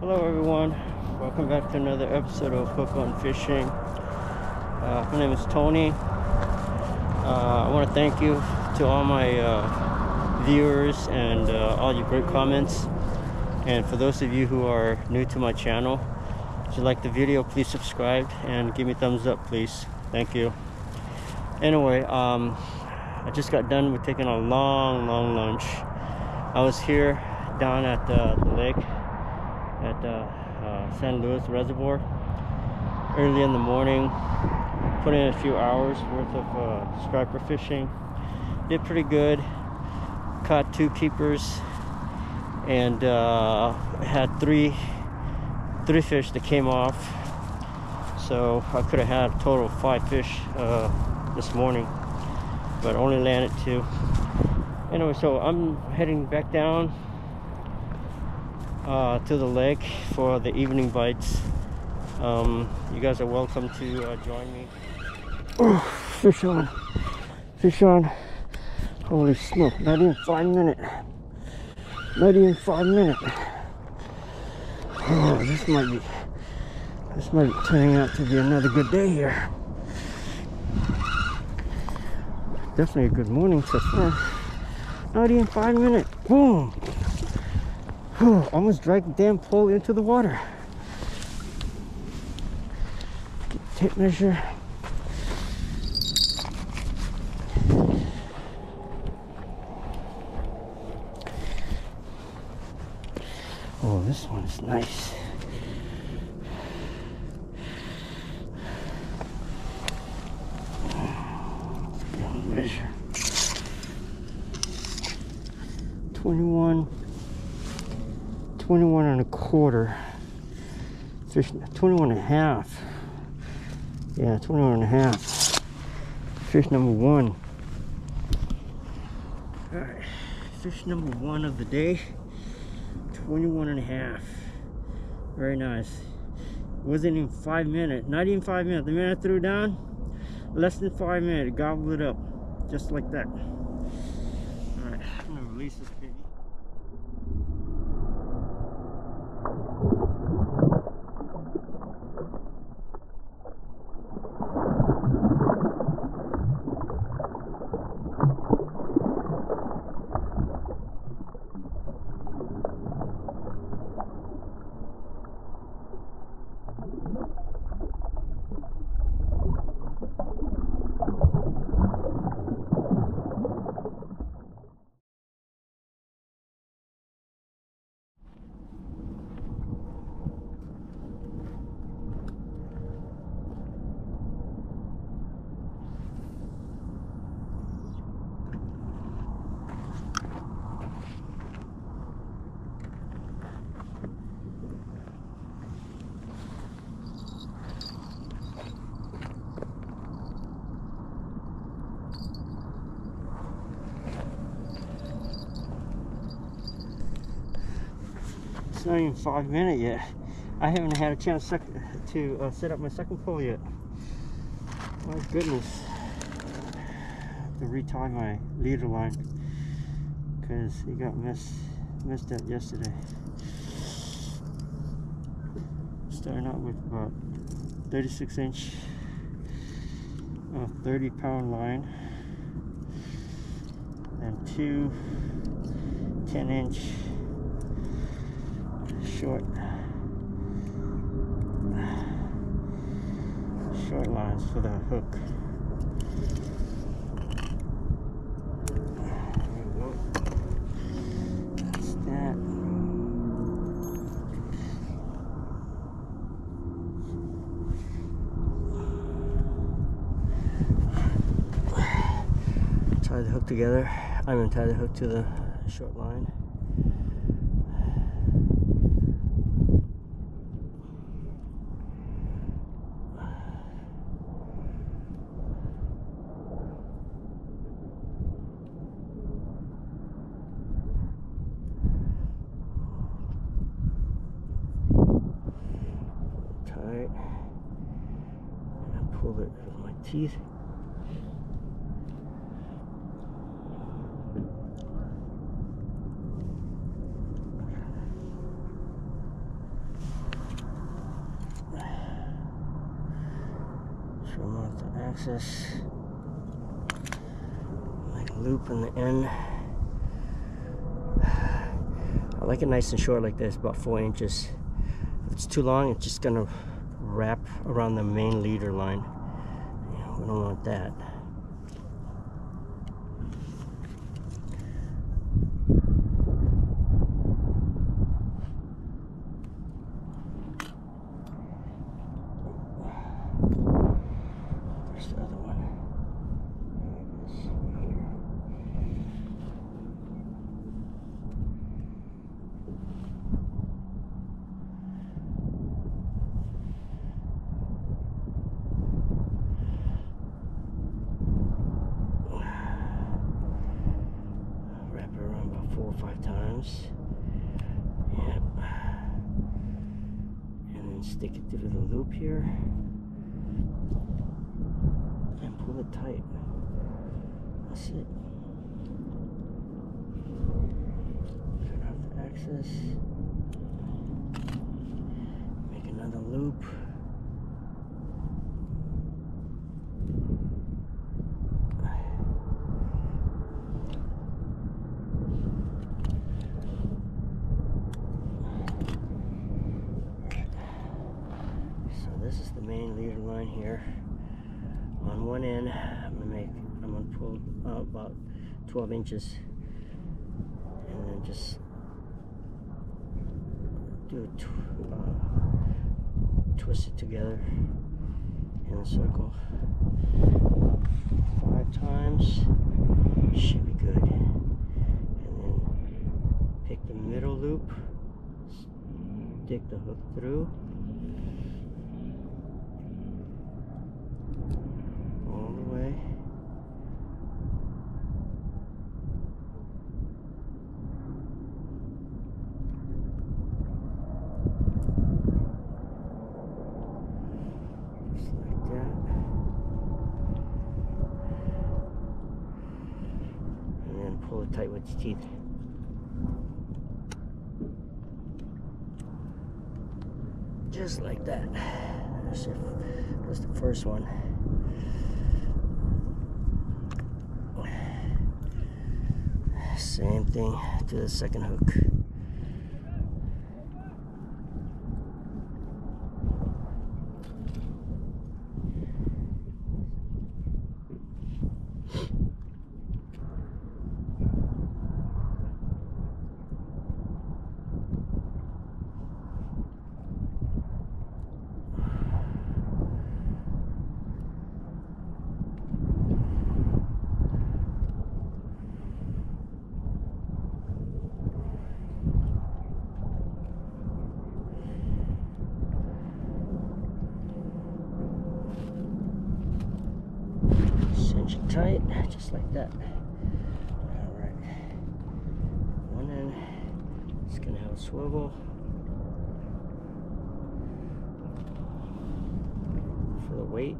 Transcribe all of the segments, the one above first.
Hello everyone, welcome back to another episode of Hook on Fishing. My name is Tony. I want to thank you to all my viewers and all your great comments. And for those of you who are new to my channel, if you like the video, please subscribe and give me a thumbs up, please. Thank you. Anyway, I just got done with taking a long lunch. I was here down at the lake at San Luis Reservoir early in the morning. Put in a few hours worth of striper fishing. Did pretty good. Caught 2 keepers and had three fish that came off. So I could have had a total of 5 fish this morning, but only landed 2. Anyway, so I'm heading back down to the lake for the evening bites. You guys are welcome to join me. Oh, fish on, fish on. Holy smoke, not even 5 minutes. Not even 5 minutes. Oh, this might be turning out to be another good day here. Definitely a good morning so far. Not even 5 minutes. Boom. Almost dragged the damn pole into the water. Get the tape measure. Oh, this one's nice. Measure 21 and a quarter fish. 21 and a half. Yeah, 21 and a half. Fish number 1. All right, fish number 1 of the day. 21 and a half. Very nice. Wasn't even 5 minutes. Not even 5 minutes. The minute I threw down, less than 5 minutes, gobbled it up just like that. All right, I'm gonna release this baby. Not even 5 minutes yet. I haven't had a chance to set up my second pole yet. My goodness. I have to retie my leader line because it got messed up yesterday. Starting out with about 36-inch 30-pound line and 2 10-inch short lines for the hook. There we go. That's that. Tie the hook together. I'm gonna tie the hook to the short line. Tight. And I pull it with my teeth. access. Like a loop in the end. I like it nice and short like this, about 4 inches. If it's too long, it's just gonna wrap around the main leader line. Yeah, we don't want that. Where's the other one? There it is, here. Wrap it around about 4 or 5 times. Yep. And then stick it through the loop here. And pull it tight. That's it. Cut off the access. Make another loop. This is the main leader line here. On one end, I'm gonna pull out about 12 inches, and then just do twist it together in a circle 5 times. Should be good. And then pick the middle loop, stick the hook through. All the way. Just like that. And then pull it tight with your teeth. Just like that. That's the first one. Same thing to the second hook. Tight, just like that. Alright. One end, it's gonna have a swivel for the weight.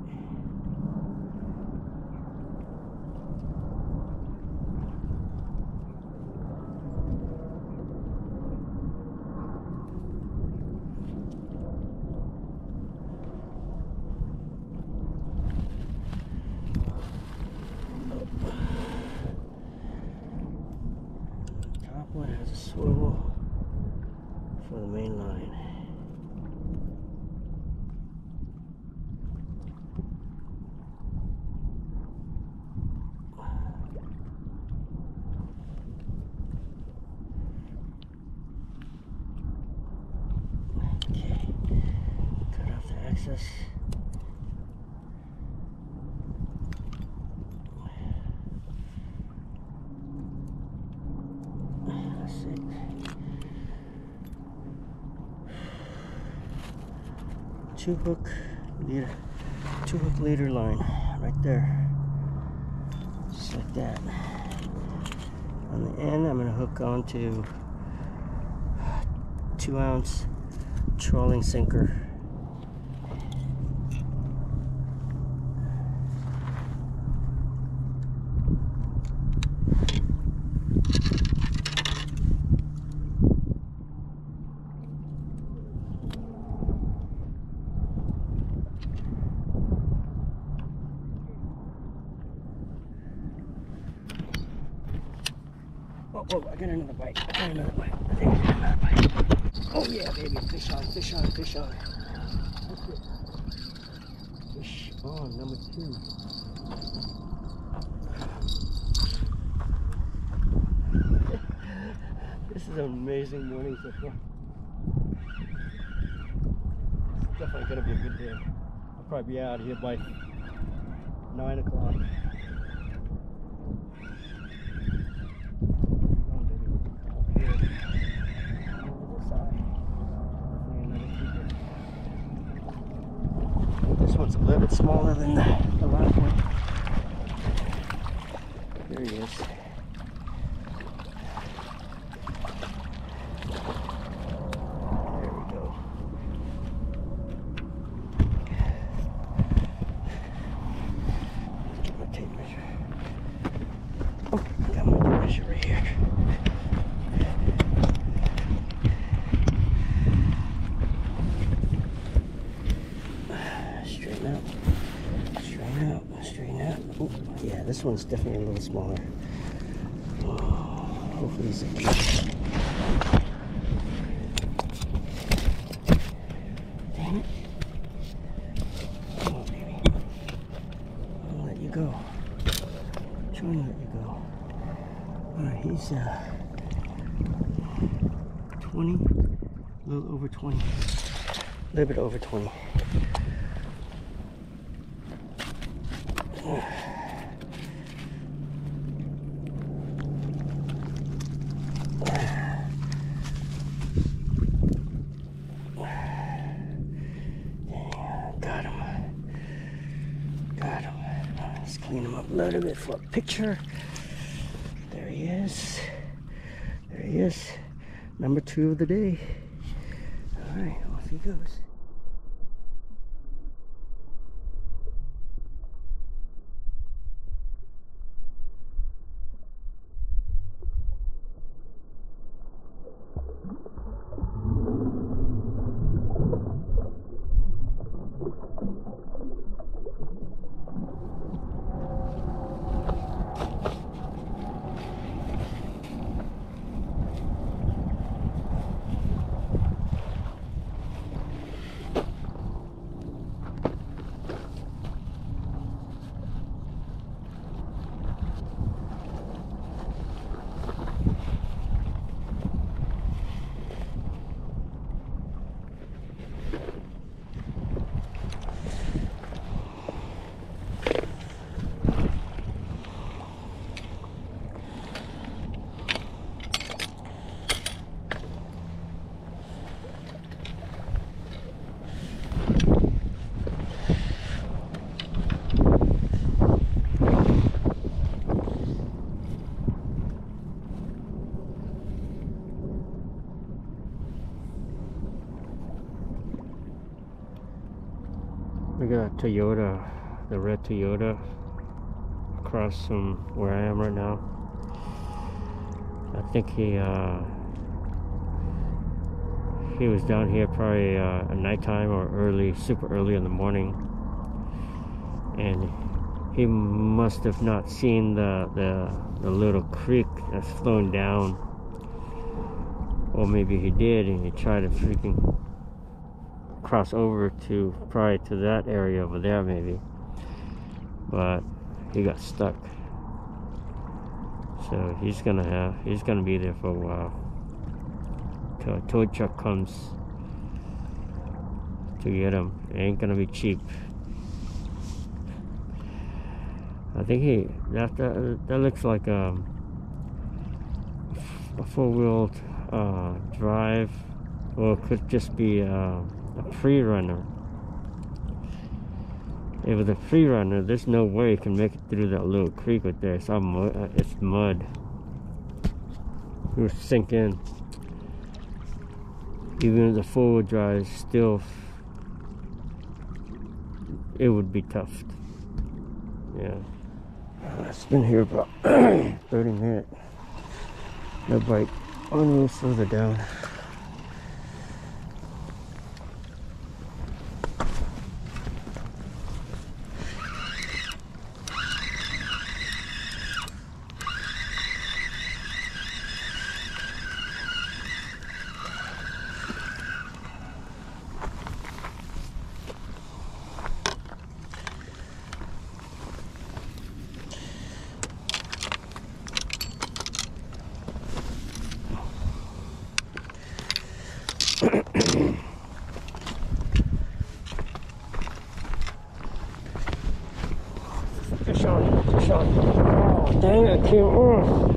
One has a swivel for the main line. Okay, cut off the excess. Two hook leader line right there, just like that. On the end, I'm going to hook onto 2-ounce trolling sinker. oh, I got another bite. I got another bite. I think I got another bite. Oh yeah, baby. Fish on, fish on, fish on. That's it. Fish on, number 2. This is an amazing morning so far. It's definitely gonna be a good day. I'll probably be out of here by 9 o'clock. This one's a little bit smaller than the last one. There he is. There we go. Get my tape measure. Oh, I got my tape measure right here. Straighten out. Straighten out. Straighten out. Oh, yeah, this one's definitely a little smaller. Hopefully he's a fish. Dang it. Come on, baby. I'll let you go. Try and let you go. Alright, he's 20. A little over 20. A little bit over 20. Got him. Let's clean him up a little bit for a picture. There he is. There he is. Number 2 of the day. Alright, off he goes. We got a Toyota, the red Toyota, across from where I am right now. I think he was down here probably at nighttime or early, super early in the morning, and he must have not seen the little creek that's flowing down, or maybe he did and he tried to freaking cross over to probably to that area over there maybe, but he got stuck. So he's gonna be there for a while till a tow truck comes to get him. It ain't gonna be cheap. I think that looks like a four-wheel drive, or it could just be a pre-runner. If it was a pre-runner, there's no way you can make it through that little creek right there. It's all mud. It's mud. It will sink in. Even if the four-wheel drive, still, it would be tough. Yeah. It's been here about 30 minutes. No bite. I'll move further down. Oh, dang it, I came off.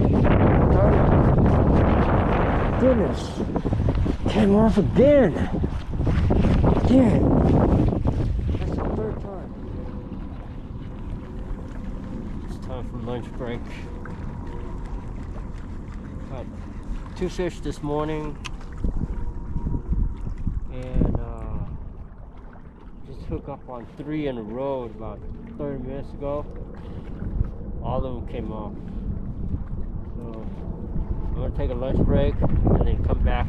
Darn it. Goodness. Came off again. Dang it. That's the third time. It's time for lunch break. Caught 2 fish this morning. And just hooked up on 3 in a row about 30 minutes ago. All of them came off. So I'm gonna take a lunch break and then come back.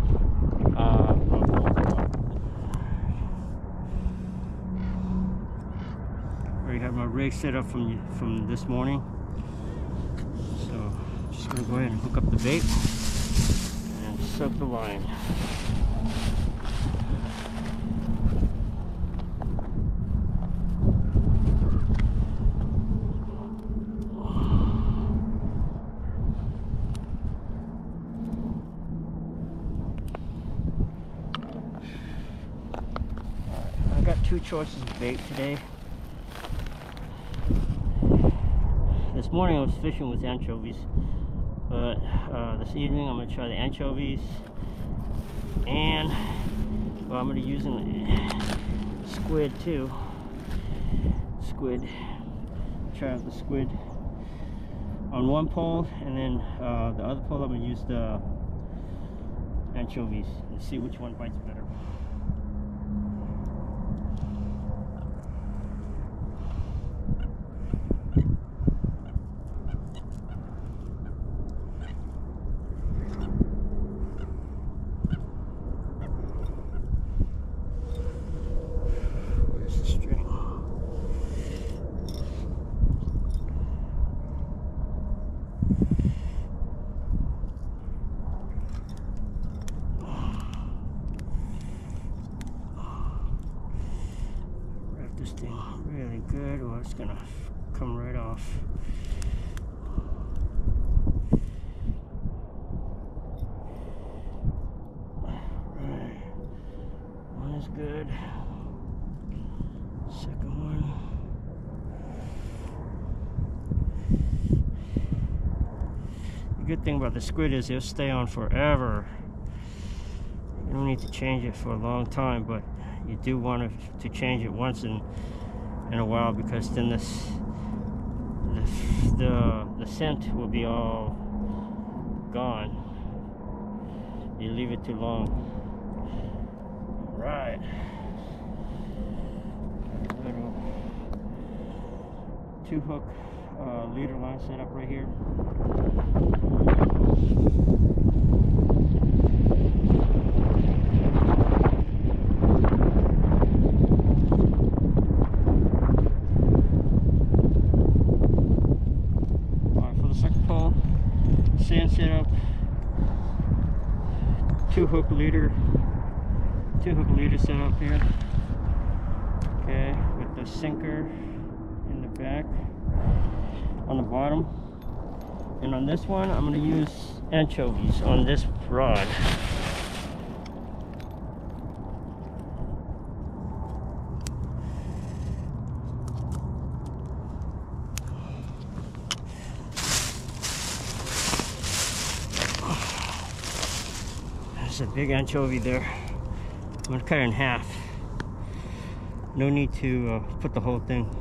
Already have my rig set up from this morning. So I'm just gonna go ahead and hook up the bait and suck the line. I got 2 choices of bait today. This morning I was fishing with anchovies, but this evening I'm going to try the anchovies, and well, I'm going to be using squid too. Try out the squid on one pole, and then the other pole I'm going to use the anchovies and see which one bites better. This thing really good, or it's gonna come right off. Right, one is good. Second one. The good thing about the squid is it'll stay on forever. You don't need to change it for a long time, but you do want to change it once in a while, because then the scent will be all gone. You leave it too long. Right. Little 2-hook leader line set up right here. Sand setup, 2-hook leader set up here. Okay, with the sinker in the back on the bottom, and on this one I'm going to use anchovies on this rod. There's a big anchovy there. I'm going to cut it in half. No need to put the whole thing.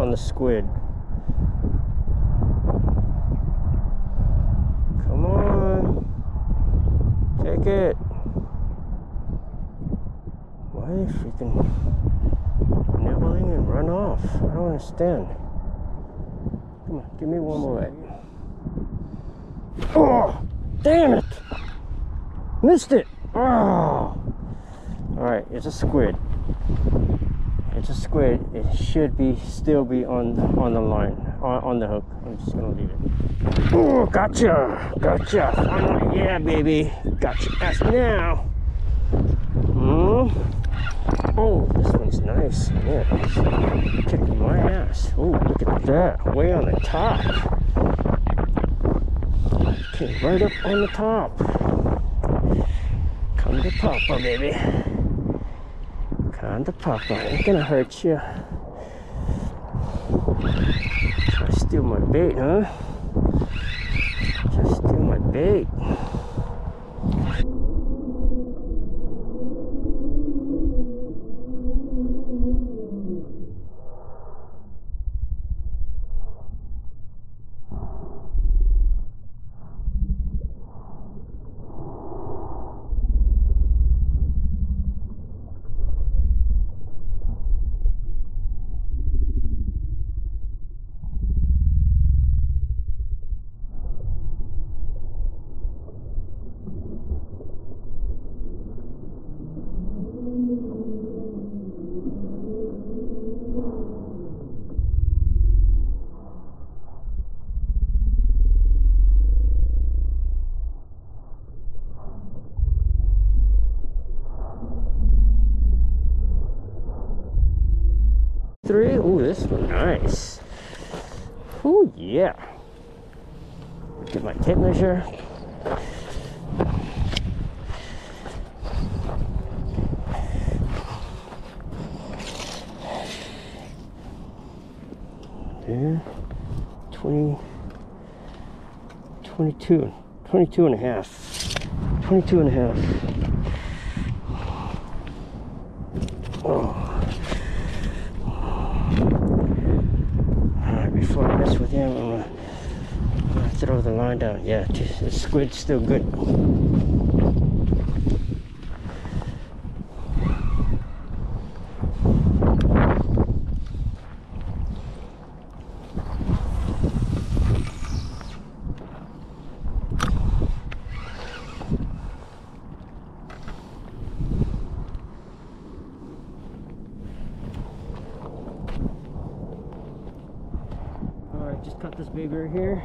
on the squid. Come on. Take it. Why are they freaking nibbling and run off? I don't understand. Come on, give me one more right. Oh, damn it! Missed it! Oh! Alright, it's a squid. It's a squid. It should still be on the line, on the hook. I'm just gonna leave it. Oh, gotcha! Gotcha! Finally, yeah, baby! Gotcha! Ass now! Oh, this one's nice. Yeah, it's kicking my ass. Oh, look at that. Way on the top. Okay, right up on the top. Come to Papa, baby. Come to Papa. Ain't gonna hurt you. Try to steal my bait, huh? Try to steal my bait. Three. Ooh, this one nice. Ooh, yeah. Get my tape measure. There. 20, 22 and a half. 22 and a half. Oh. Before I mess with him, I'm gonna throw the line down. Yeah, the squid's still good. Just cut this baby right here,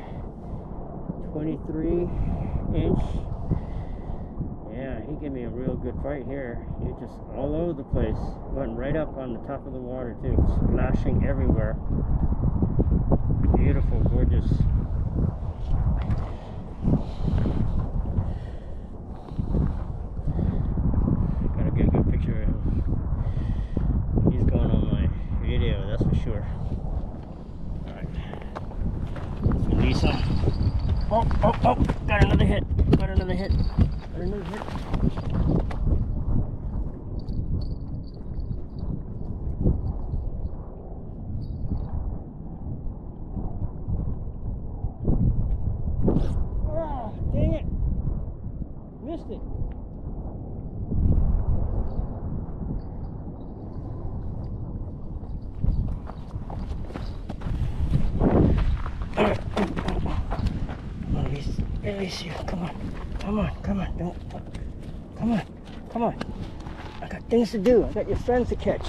23 inch. Yeah, he gave me a real good fight here. He was just all over the place, went right up on the top of the water too, splashing everywhere. Beautiful, gorgeous. Gotta get a good picture of him. He's going on my video, that's for sure. Lisa. Oh, got another hit. Got another hit. Got another hit. Oh, dang it. Missed it. Release you. Come on. Come on. Come on. Don't. Come on. Come on. I got things to do. I got your friends to catch.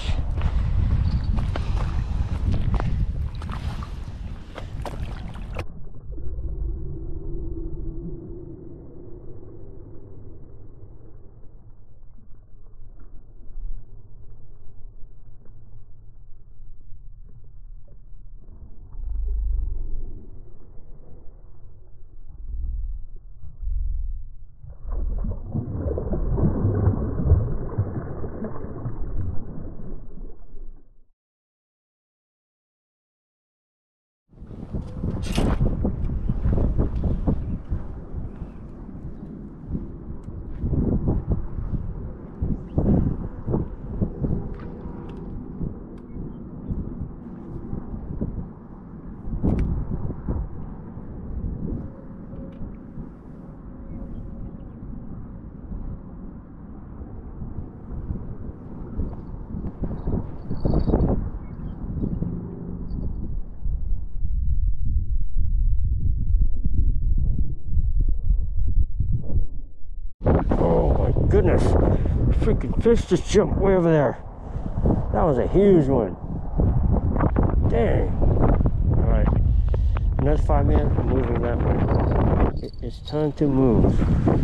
goodness. Freaking fish just jumped way over there. That was a huge one. Dang. Alright. Another 5 minutes, I'm moving that way. It's time to move.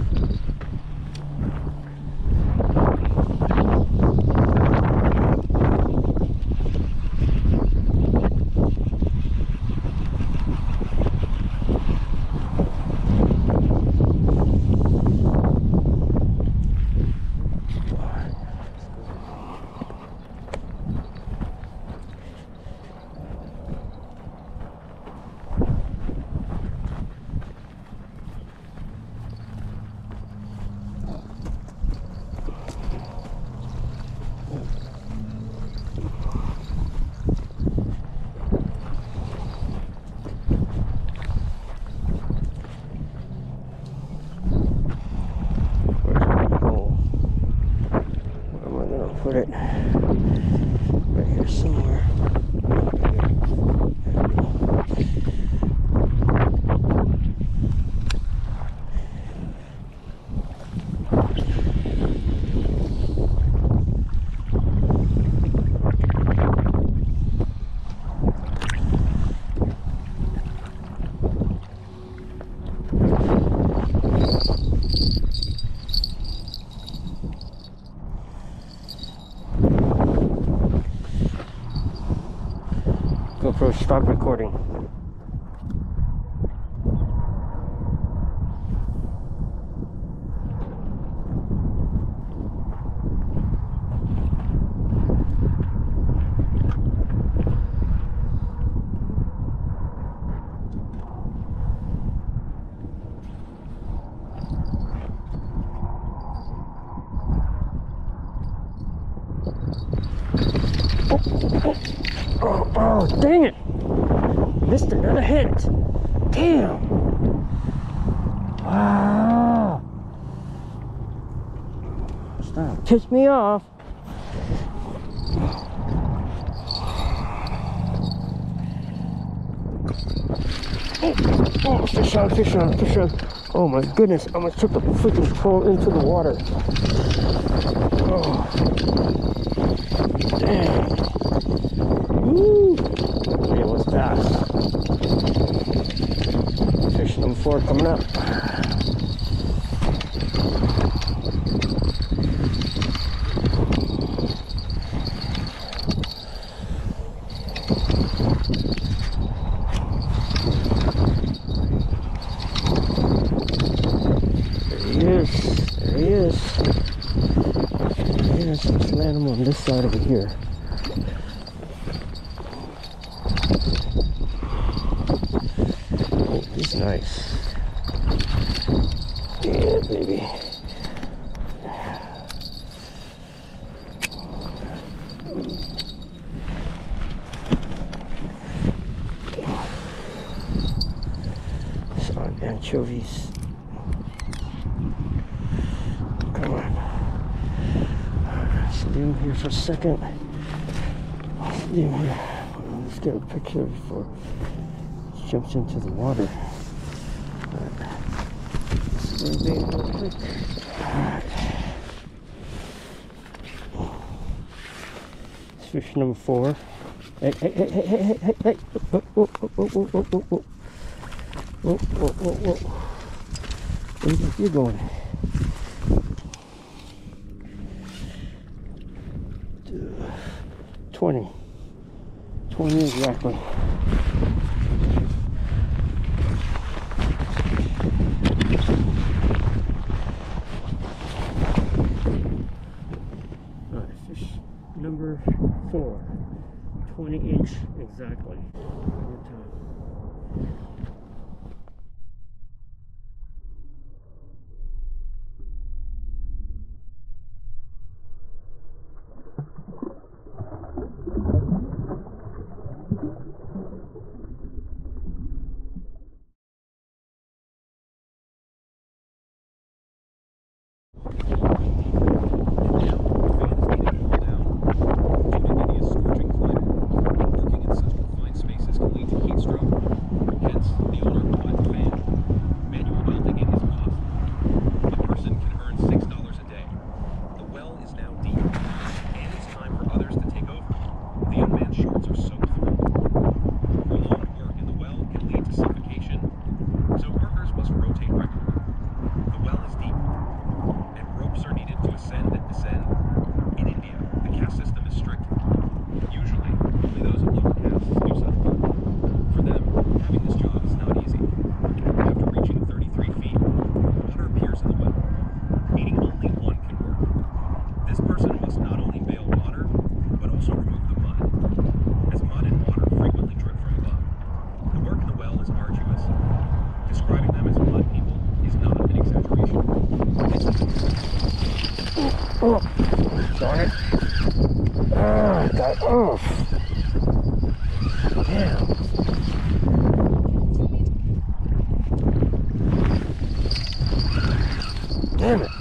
Put it right here somewhere. GoPro, stop recording. Oh, dang it! Missed another hit. Damn. Wow. Stop. Tipped me off. Oh, fish on, fish on, fish on. Oh my goodness, I almost took the freaking pole into the water. Oh. Dang. Woo. It was fast. Fish number 4 coming up. There he is. Yes, let's land him on this side over here. Oh, he's nice. Yeah, baby. It's on anchovies. Come on. Let's leave him here for a second. Let's leave him here. Let's get a picture before he jumps into the water. Alright. Let's bait real quick. Alright. Fish number 4. Hey, hey, hey, hey, hey, hey, hey. Whoa, whoa, whoa, whoa, whoa, whoa, whoa, whoa. Whoa, whoa, whoa, whoa. Where do you think you're going? 20 exactly. Alright, fish number 4, 20 inch exactly. Good time. Manual welding is possible. A person can earn $6 a day. Doing this job is not easy. After reaching 33 feet, water appears in the well, meaning only one can work. This person must not only bail water, but also remove the mud, as mud and water frequently drip from above. The work in the well is arduous. Describing them as mud people is not an exaggeration. Oh, darn it. Ah, got off. Damn. Damn it.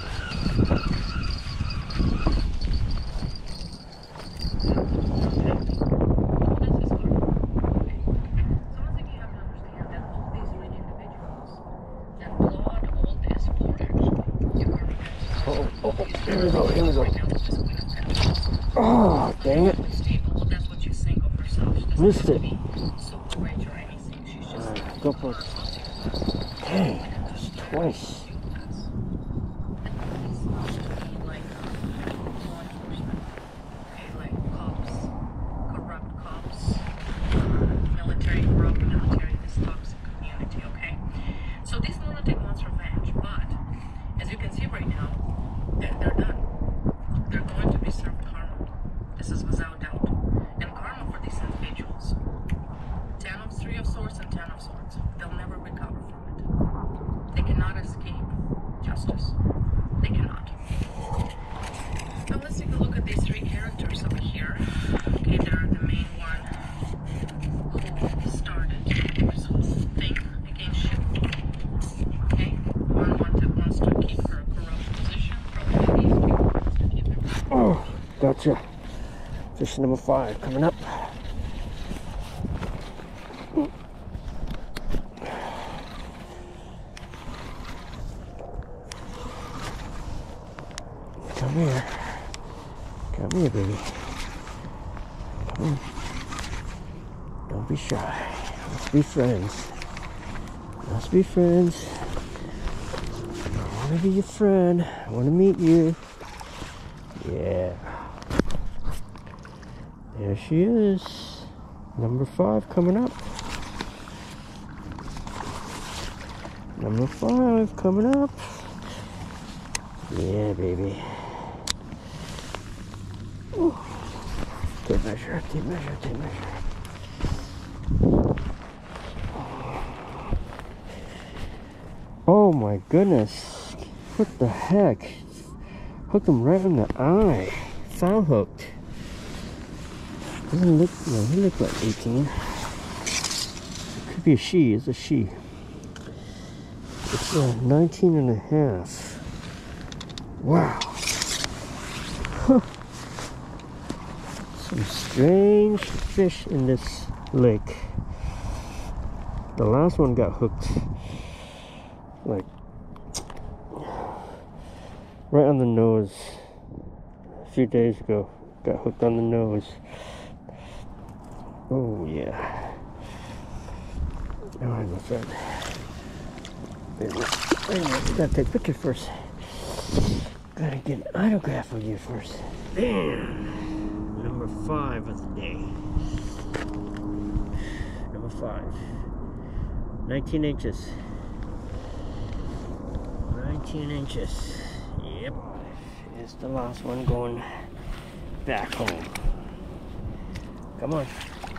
Here we go, here we go. Oh, dang it. Missed it. Alright, go for it. Dang, that's twice. Oh, gotcha. Fish number 5 coming up. Come here. Come here, baby. Come on. Don't be shy. Let's be friends. Let's be friends. I want to be your friend. I want to meet you. Yeah. There she is. Number 5 coming up. Number 5 coming up. Yeah, baby. Ooh. Tape measure, tape measure, tape measure. Oh my goodness. What the heck? Hooked him right in the eye. Foul hooked. Doesn't look, no, he looked like 18. It could be a she, it's a she. It's 19 and a half. Wow. Huh. Some strange fish in this lake. The last one got hooked like right on the nose a few days ago. Got hooked on the nose. Oh yeah. Alright, my friend. Wait a minute, gotta take a picture first. Gotta get an autograph of you first. Bam! Number 5 of the day. Number 5. 19 inches. 19 inches. Yep. It's the last one going back home. Come on.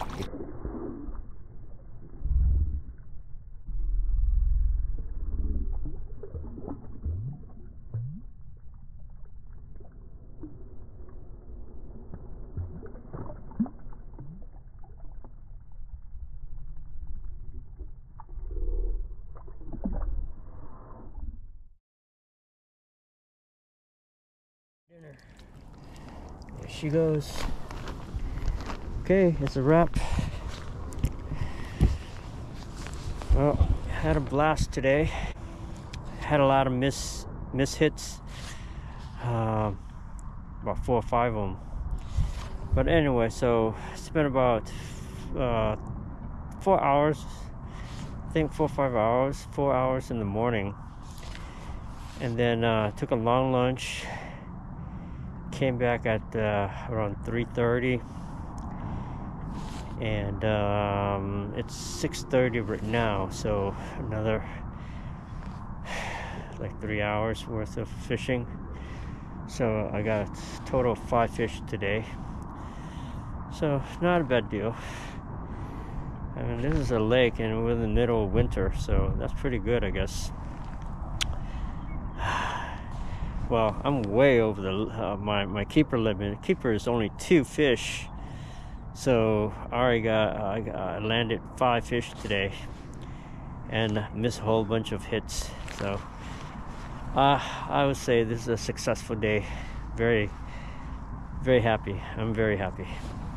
Dinner. There she goes. Okay, it's a wrap. Well, had a blast today. Had a lot of miss hits. About 4 or 5 of them. But anyway, so spent about 4 hours. I think 4 or 5 hours. 4 hours in the morning. And then took a long lunch. Came back at around 3:30. and it's 6:30 right now, so another like 3 hours worth of fishing. So I got a total of 5 fish today, so not a bad deal. I mean, this is a lake and we're in the middle of winter, so that's pretty good, I guess. Well, I'm way over the my keeper limit. Keeper is only 2 fish, so I landed 5 fish today and missed a whole bunch of hits. So I would say this is a successful day. Very, very happy. I'm very happy.